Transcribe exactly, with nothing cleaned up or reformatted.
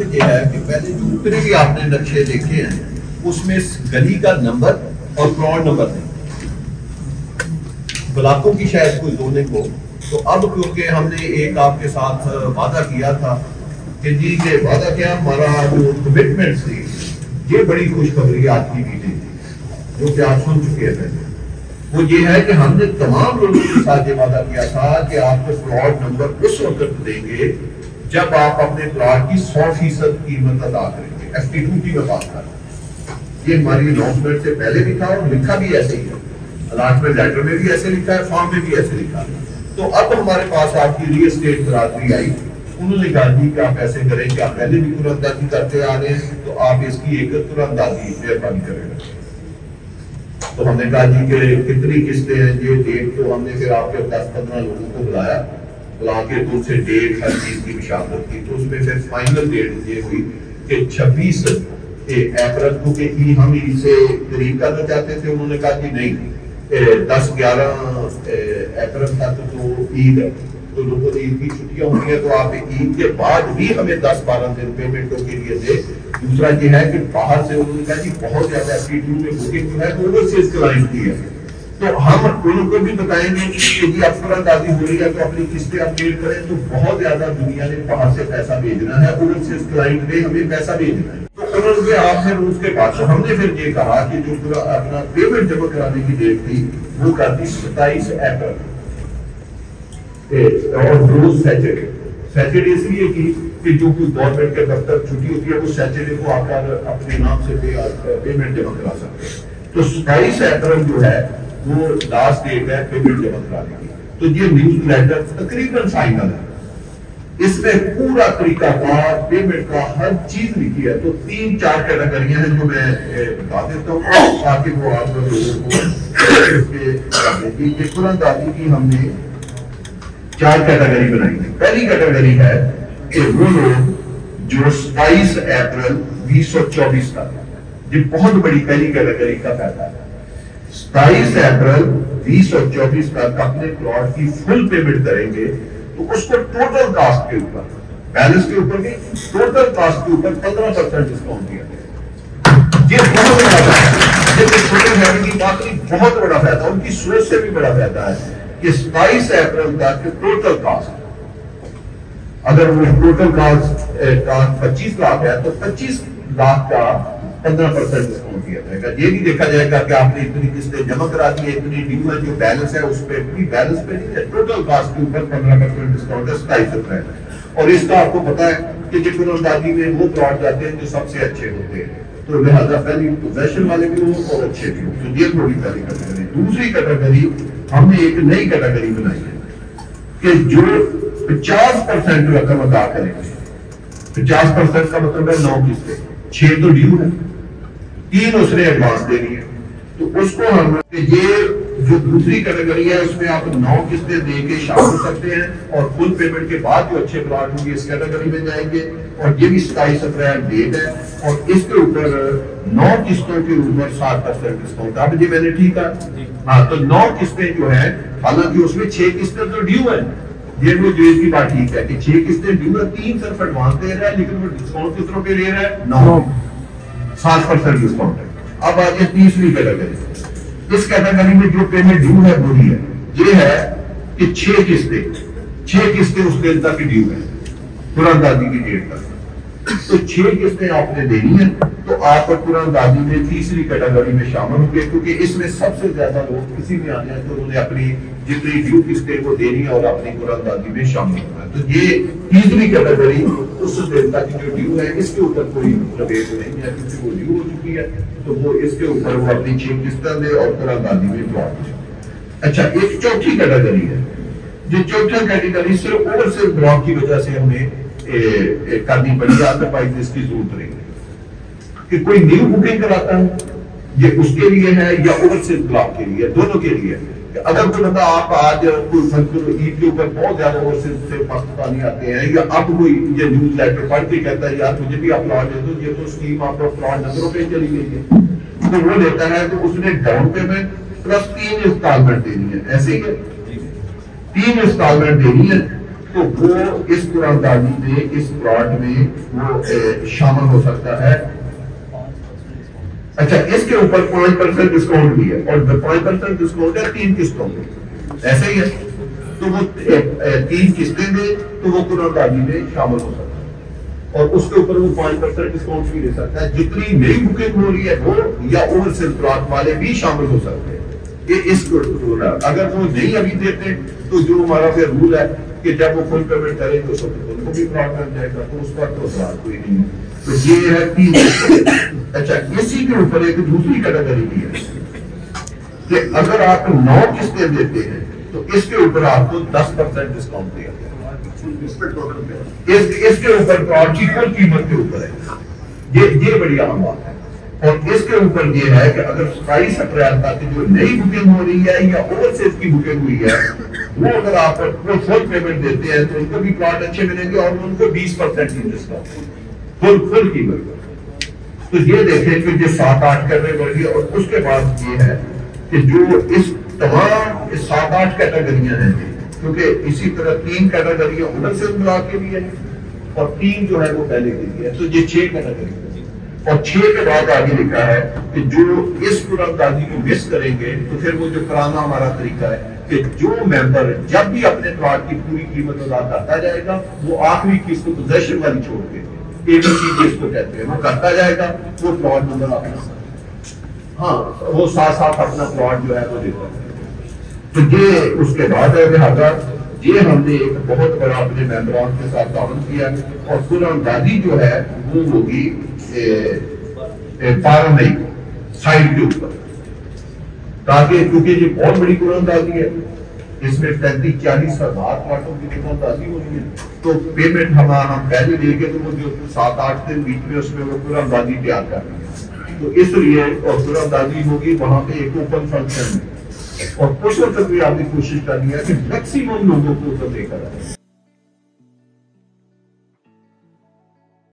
हकीकत यह है कि पहले जो जितने भी आपने नक्शे देखे हैं उसमें गली का नंबर और प्लॉट नंबर नहीं, ब्लॉकों की शायद कोई जोनिंग हो। तो अब क्योंकि हमने एक आपके साथ वादा किया था कि जी ये वादा क्या, हमारा जो कमिटमेंट थी, ये बड़ी खुशखबरी आज की मीटिंग थी जो कि आप सुन चुके हैं पहले, वो ये है कि हमने तमाम लोगों के साथ ये वादा किया था कि आपको प्लॉट नंबर उस वक्त देंगे जब आप अपने प्लॉट की सौ फीसद कीमत अदा करेंगे। एफ टी टू की मैं बात कर रहा हूँ, ये हमारी अनाउंसमेंट से पहले भी था और लिखा भी ऐसे ही है, अलॉटमेंट लेटर में भी ऐसे लिखा है, फॉर्म में भी ऐसे लिखा है। तो अब हमारे पास आपकी रियल एस्टेट बरादरी आई, उन्होंने कहा जी कि आप ऐसे करें कि आप पहले भी तुरंतदाजी करते आ रहे हैं तो आप इसकी एक तुरंतदाजी मेहरबानी करेंगे। तो हमने कहा जी कि कितनी किस्तें हैं, ये डेट, तो हमने फिर आपके दस पंद्रह लोगों को बुलाया, बुला के तो उससे डेट हर चीज की विशालत की। तो उसमें फिर फाइनल डेट ये हुई कि छब्बीस अप्रैल को कि हम इसे करीब करना चाहते थे, उन्होंने कहा कि नहीं दस ग्यारह अप्रैल तक तो ईद है, तो लोगों ने ईद की छुट्टियां होती है, तो आप ईद के बाद भी हमें दस बारह दिन पेमेंटों के लिए दे। दूसरा ये है कि बाहर से उन्होंने कहा कि बहुत ज्यादा एफ टू में बुकिंग जो है तो ओवरसीज क्लाइंट की है, तो हम उनको भी बताएंगे कि जी अब तुरंतदाजी हो रही है तो अपनी किस्तें अपडेट करें। तो बहुत ज्यादा दुनिया ने बाहर से पैसा भेजना है, ओवरसीज क्लाइंट ने हमें पैसा भेजना है, तो उन्होंने आप फिर उसके बाद तो हमने फिर ये कहा कि जो पूरा अपना पेमेंट जमा कराने की डेट थी वो कर दी सत्ताईस अप्रैल और रोज सैटरडे। सैटरडे इसलिए की कि जो कोई गवर्नमेंट के दफ्तर छुट्टी होती है वो सैटरडे को आकर अपने नाम से पे, पेमेंट जमा करा सकते हैं। तो सत्ताईस अप्रैल जो है वो लास्ट डेट है पेमेंट जमा कराने की। तो ये न्यूज लेटर तकरीबन फाइनल है, इसमें पूरा तरीकाकार पेमेंट का हर चीज लिखी है। तो तीन चार कैटेगरियां हैं जो मैं बता देता हूँ ताकि वो आप लोगों को तुरंतदाजी की हमने चार कैटेगरी बनाई थी। पहली कैटेगरी है कि वो लोग जो सताईस अप्रैल बीस सौ चौबीस तक, ये बहुत बड़ी पहली कैटेगरी का फायदा है, सताईस अप्रैल बीस सौ चौबीस तक अपने प्लॉट की फुल पेमेंट करेंगे तो उसको टोटल कास्ट के ऊपर, बैलेंस के ऊपर नहीं, टोटल कास्ट के ऊपर पंद्रह परसेंट डिस्काउंट दिया गया। ये बहुत बड़ा फायदा, छोटे फैमिली की बात नहीं, बहुत बड़ा फायदा, उनकी सोच से भी बड़ा फायदा है कि सताईस अप्रैल तक टोटल कास्ट, अगर वो टोटल कास्ट कास्ट पच्चीस लाख है तो पच्चीस लाख का पंद्रह परसेंट डिस्काउंट दिया जाएगा। ये नहीं देखा जाएगा कि आपने इतनी किस्तें जमा करा दी है, इतनी ड्यू है, जो बैलेंस है उस पर भी बैलेंस पे नहीं है, टोटल कास्ट के ऊपर पंद्रह परसेंट डिस्काउंट है सताईस अप्रैल। और इसका आपको पता है कि जो तुरंतदाजी में वो प्लॉट जाते हैं जो सबसे अच्छे होते हैं, तो लिहाजा पहली पोजेशन वाले भी हो और अच्छे भी हो। तो ये थोड़ी पहली कैटेगरी। दूसरी कैटेगरी हमने एक नई कैटेगरी बनाई है कि जो पचास परसेंट रकम अदा करेंगे, पचास परसेंट का मतलब है नौ किस्तें, छह तो ड्यू है, तीन उसने एडवांस देनी है, तो उसको हम ये जो दूसरी कैटेगरी है उसमें आप नौ किस्तें देके शामिल हो सकते हैं और फुल पेमेंट के बाद जो अच्छे प्लॉट होंगे इस कैटेगरी में जाएंगे। और ये भी सताईस अप्रैल डेट है और इसके ऊपर नौ किस्तों के ऊपर सात परसेंट डिस्काउंट। अब जी मैंने ठीक है, हाँ, तो नौ किस्तें जो है, हालांकि उसमें छह किस्तें तो ड्यू है, ये वो जो इसकी बात ठीक है कि छह किस्तें ड्यू है, तीन सिर्फ एडवांस दे रहा है, लेकिन वो डिस्काउंट कितनों पे ले रहा है, नौ, सात परसेंट डिस्काउंट है। अब आ गया तीसरी कैटेगरी। इस कैटेगरी में जो पेमेंट ड्यू है वो है ये है कि छह किस्तें छह किस्तें उस दिन तक ड्यू है तुरंतदाजी की डेट तक, तो छह किस्तें आपने देनी है, तो आप तुरंतदाजी में तीसरी कैटेगरी में शामिल होंगे, क्योंकि इसमें सबसे ज्यादा लोग किसी में आने हैं तो उन्होंने अपनी जितनी ड्यू किस्तें वो देनी है और अपनी तुरंतदाजी में शामिल होना है। तो ये तीसरी कैटेगरी उस दिन तक जो ड्यू है इसके ऊपर कोई प्रवेश नहीं है, क्योंकि वो ड्यू हो चुकी है, तो वो इसके ऊपर वो अपनी छह किस्तें दे और तुरंतदाजी में ब्लॉक। अच्छा, एक चौथी कैटेगरी है, जो चौथा कैटेगरी सिर्फ ओवरसीज ब्लॉक की वजह से हमें करनी पड़ी, अदरवाइज इसकी जरूरत नहीं कि कोई न्यू बुकिंग कराता है, ये उसके लिए है या ओवरसीज ब्लॉक के लिए, दोनों के लिए। अगर कोई बंदा आप आज कोई ईद के ऊपर बहुत ज्यादा ओवरसीज से पाकिस्तानी आते हैं, या अब कोई ये न्यूज लेटर पढ़ के कहता है यार मुझे भी अपलॉट दे दो, ये तो स्कीम आपको अपलॉट नंबरों पे चली गई है, तो वो लेता है तो उसने डाउन पेमेंट प्लस तीन इंस्टॉलमेंट देनी है, ऐसे ही है, तीन इंस्टॉलमेंट देनी है। तो वो इस कुरानदाजी में, इस प्लॉट में वो शामिल हो सकता है। अच्छा, इसके ऊपर पांच परसेंट डिस्काउंट भी है, और पांच परसेंट डिस्काउंट है तीन किस्तों में, ऐसे ही है। तो वो तीन किस्तें दे तो वो कुरानदाजी में शामिल हो सकता है, और उसके ऊपर वो पांच परसेंट डिस्काउंट भी दे सकता है। जितनी नई बुकिंग हो रही है वो या ओवरसेल प्लॉट वाले भी शामिल हो सकते हैं। ये इस रूल है। अगर वो नहीं अभी देते तो जो हमारा फिर रूल है कि जब वो फुल पेमेंट करेंगे तो उनको भी प्लॉट कर जाएगा, तो उस पर तो कोई नहीं। तो ये है तीन। अच्छा, इसी के ऊपर एक दूसरी कैटेगरी भी है कि अगर आप नौ किस्तें देते हैं तो इसके ऊपर आपको दस परसेंट डिस्काउंट दिया इस, इसके ऊपर प्लॉट की कुल कीमत के ऊपर है। ये ये बड़ी आम बात है। और इसके ऊपर ये है कि अगर सताईस अप्रैल तक जो नई बुकिंग हो रही है या ओवरसीज की बुकिंग हुई है, वो अगर आप वो फुल पेमेंट देते हैं तो उनको भी प्लॉट अच्छे मिलेंगे और उनको बीस परसेंट की डिस्काउंट फुल फुल कीमत। तो ये देखें कि जो सात आठ करने वाली है। और उसके बाद ये है कि जो इस तमाम इस सात आठ कैटेगरियां हैं, क्योंकि इसी तरह तीन कैटेगरियां ओवरसीज ब्लॉक के लिए है और तीन जो है वो पहले के लिए है, तो ये छह कैटेगरी। और छह के बाद आगे लिखा है कि जो इस कुरानदाजी को मिस करेंगे तो फिर वो जो कराना हमारा तरीका है कि जो मेंबर जब भी अपने प्लॉट की पूरी कीमत अदा करता जाएगा, वो आखिरी किस्त को पोजेशन वाली छोड़ के एबीसी जिसको कहते हैं वो करता जाएगा, वो प्लॉट नंबर अपना, हाँ वो साथ साथ अपना प्लॉट जो है वो देता है। तो ये उसके बाद है। लिहाजा ये हमने एक बहुत बड़ा अपने मेंबरान के साथ ताउन किया और कुरानदाजी जो है वो होगी बारह मई साइड के ऊपर, ताकि क्योंकि ये बहुत बड़ी कुरानदाजी है, इसमें पैंतीस चालीस हजार प्लाटों की कुरानदाजी होनी है। तो पेमेंट हम हम पहले देंगे तो वो जो सात आठ दिन बीच में उसमें वो कुरानदाजी तैयार कर रही है। तो इसलिए और कुरानदाजी होगी वहां पे एक ओपन फंक्शन में, और उस वक्त भी आपने कोशिश करनी है कि मैक्सिमम लोगों को तो लेकर आए।